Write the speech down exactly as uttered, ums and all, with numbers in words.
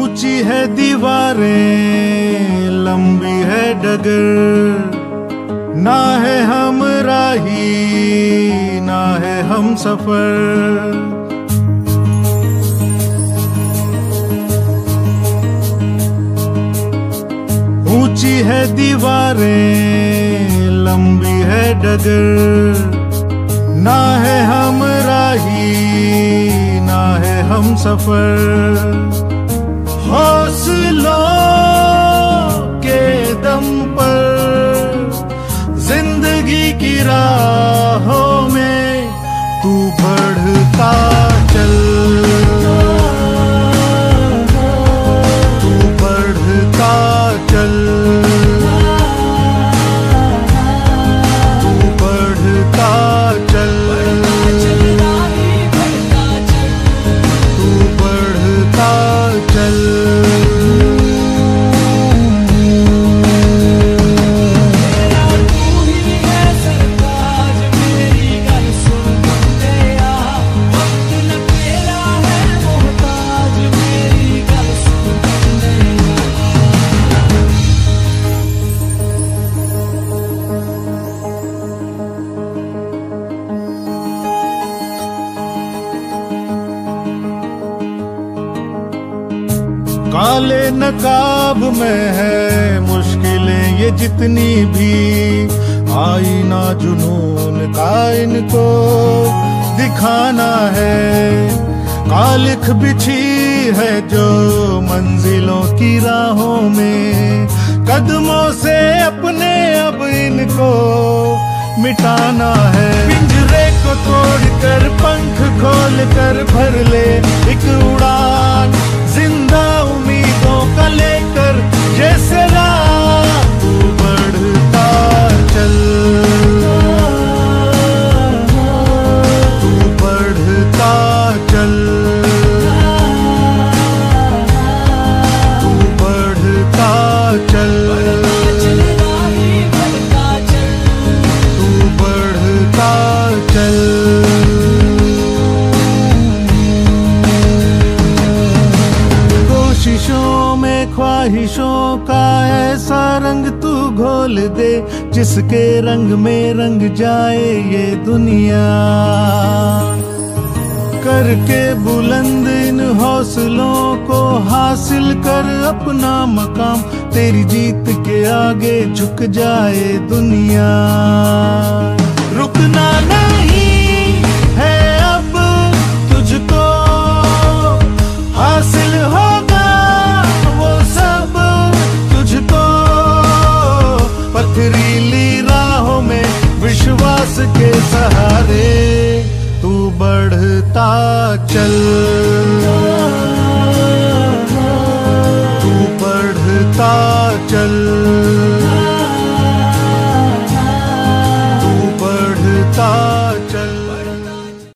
ऊंची है दीवारें, लंबी है डगर, ना है हम राही ना है हम सफर। ऊंची है दीवारें, लंबी है डगर, ना है हम राही ना है हम सफर। हौसलों के दम पर जिंदगी की राहों में तू बढ़ता चल, तू बढ़ता चल, तू बढ़ता चल, तू बढ़ता चल। काले नकाब में है मुश्किलें ये जितनी भी, आईना जुनून का इनको दिखाना है। कालिख बिछी है जो मंजिलों की राहों में, कदमों से अपने अब इनको मिटाना है। पिंजरे को तोड़कर पंख खोल कर भर ले एक उड़ान, जिंदा उम्मीदों का लेकर जैसे राह तू बढ़ता चल, तू बढ़ता चल, तू बढ़ता चल, तू बढ़ता चल। कोशिशों में ख्वाहिशों का ऐसा रंग तू घोल दे, जिसके रंग में रंग जाए ये दुनिया। करके बुलंद इन हौसलों को हासिल कर अपना मकाम, तेरी जीत के आगे झुक जाए दुनिया। रुकना नहीं है अब तुझको, हासिल होगा वो सब तुझको। पथरीली राहों में विश्वास के सहारे तू बढ़ता चल।